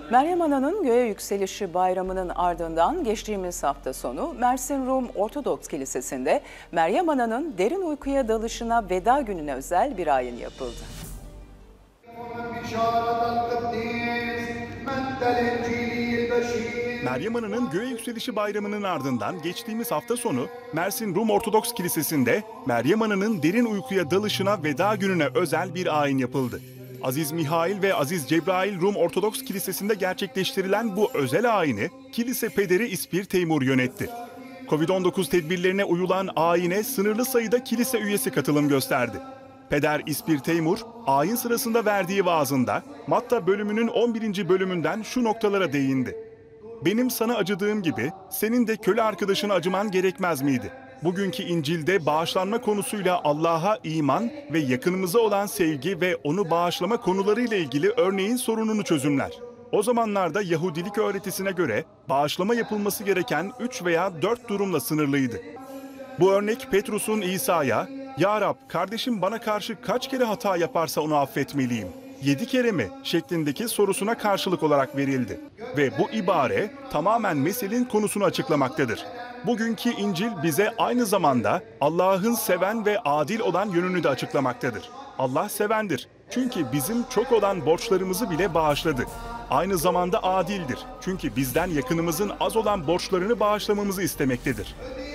Meryem Ana'nın göğe yükselişi bayramının ardından geçtiğimiz hafta sonu Mersin Rum Ortodoks Kilisesi'nde Meryem Ana'nın derin uykuya dalışına veda gününe özel bir ayin yapıldı. Meryem Ana'nın göğe yükselişi bayramının ardından geçtiğimiz hafta sonu Mersin Rum Ortodoks Kilisesi'nde Meryem Ana'nın derin uykuya dalışına veda gününe özel bir ayin yapıldı. Aziz Mihail ve Aziz Cebrail Rum Ortodoks Kilisesi'nde gerçekleştirilen bu özel ayini kilise pederi İspir Teymur yönetti. Covid-19 tedbirlerine uyulan ayine sınırlı sayıda kilise üyesi katılım gösterdi. Peder İspir Teymur, ayin sırasında verdiği vaazında Matta bölümünün 11. bölümünden şu noktalara değindi. Benim sana acıdığım gibi senin de köle arkadaşına acıman gerekmez miydi? Bugünkü İncil'de bağışlanma konusuyla Allah'a iman ve yakınımıza olan sevgi ve onu bağışlama konularıyla ilgili örneğin sorununu çözümler. O zamanlarda Yahudilik öğretisine göre bağışlama yapılması gereken 3 veya 4 durumla sınırlıydı. Bu örnek Petrus'un İsa'ya, "Ya Rab, kardeşim bana karşı kaç kere hata yaparsa onu affetmeliyim? 7 kere mi?" şeklindeki sorusuna karşılık olarak verildi. Ve bu ibare tamamen meselenin konusunu açıklamaktadır. Bugünkü İncil bize aynı zamanda Allah'ın seven ve adil olan yönünü de açıklamaktadır. Allah sevendir. Çünkü bizim çok olan borçlarımızı bile bağışladı. Aynı zamanda adildir. Çünkü bizden yakınımızın az olan borçlarını bağışlamamızı istemektedir.